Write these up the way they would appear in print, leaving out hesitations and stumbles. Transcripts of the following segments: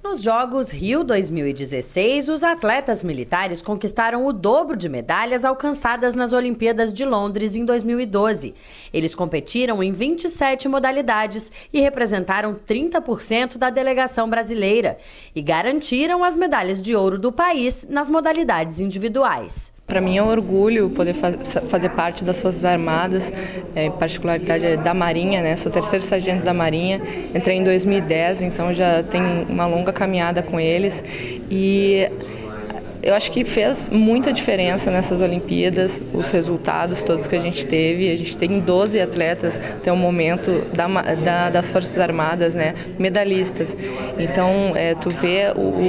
Nos Jogos Rio 2016, os atletas militares conquistaram o dobro de medalhas alcançadas nas Olimpíadas de Londres em 2012. Eles competiram em 27 modalidades e representaram 30% da delegação brasileira e garantiram as medalhas de ouro do país nas modalidades individuais. Para mim é um orgulho poder fazer parte das Forças Armadas, em particularidade da Marinha, né? Sou terceiro sargento da Marinha, entrei em 2010, então já tenho uma longa caminhada com eles e eu acho que fez muita diferença nessas Olimpíadas, os resultados todos que a gente teve. A gente tem 12 atletas até o momento das Forças Armadas, né? Medalhistas. Então, tu vê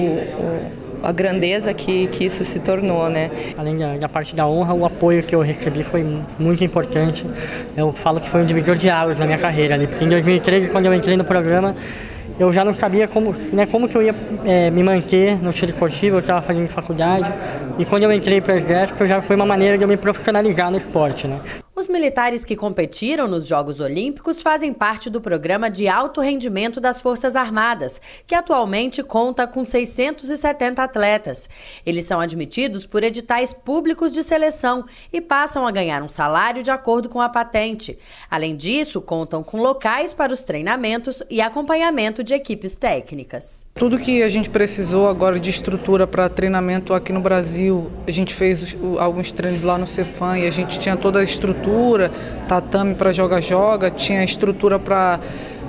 a grandeza que isso se tornou, né? Além da parte da honra, o apoio que eu recebi foi muito importante. Eu falo que foi um divisor de águas na minha carreira ali, porque em 2013, quando eu entrei no programa, eu já não sabia como que eu ia me manter no tiro esportivo. Eu estava fazendo faculdade e quando eu entrei para o Exército já foi uma maneira de eu me profissionalizar no esporte, né? Os militares que competiram nos Jogos Olímpicos fazem parte do programa de alto rendimento das Forças Armadas, que atualmente conta com 670 atletas. Eles são admitidos por editais públicos de seleção e passam a ganhar um salário de acordo com a patente. Além disso, contam com locais para os treinamentos e acompanhamento de equipes técnicas. Tudo que a gente precisou agora de estrutura para treinamento aqui no Brasil, a gente fez alguns treinos lá no Cefam e a gente tinha toda a estrutura, tatame para joga-joga, tinha estrutura para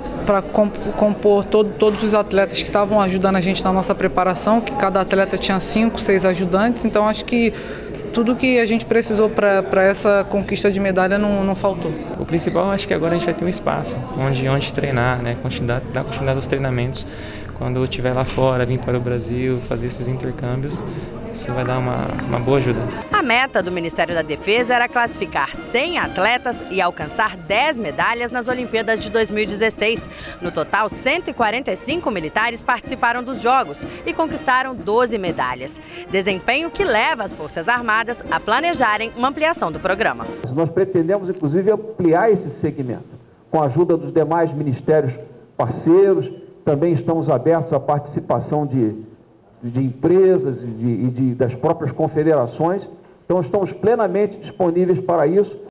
compor todos os atletas que estavam ajudando a gente na nossa preparação, que cada atleta tinha 5, 6 ajudantes, então acho que tudo que a gente precisou para essa conquista de medalha não faltou. O principal, acho que agora a gente vai ter um espaço onde treinar, né? Dar continuidade aos treinamentos. Quando eu estiver lá fora, vir para o Brasil, fazer esses intercâmbios, isso vai dar uma boa ajuda. A meta do Ministério da Defesa era classificar 100 atletas e alcançar 10 medalhas nas Olimpíadas de 2016. No total, 145 militares participaram dos Jogos e conquistaram 12 medalhas. Desempenho que leva as Forças Armadas a planejarem uma ampliação do programa. Nós pretendemos, inclusive, ampliar esse segmento com a ajuda dos demais ministérios parceiros. Também estamos abertos à participação de empresas e das próprias confederações. Então, estamos plenamente disponíveis para isso.